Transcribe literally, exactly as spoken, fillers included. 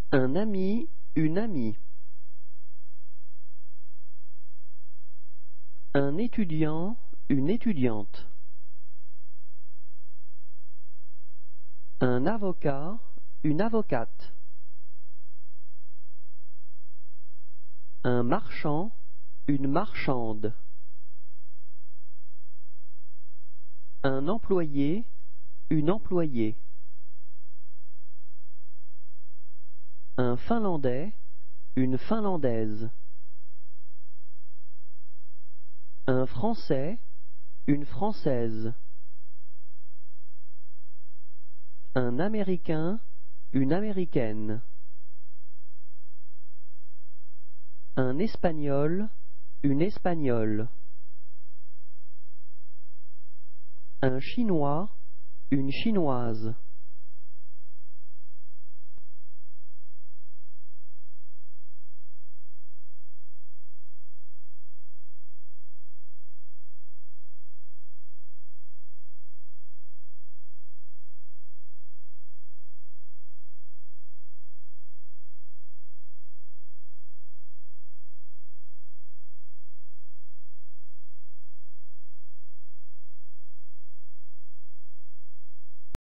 Un ami, une amie. Un étudiant, une étudiante. Un avocat, une avocate. Un marchand, une marchande. Un employé, une employée. Un Finlandais, une Finlandaise. Un Français, une Française. Un Américain, une Américaine. Un Espagnol, une Espagnole. Un Chinois, une Chinoise.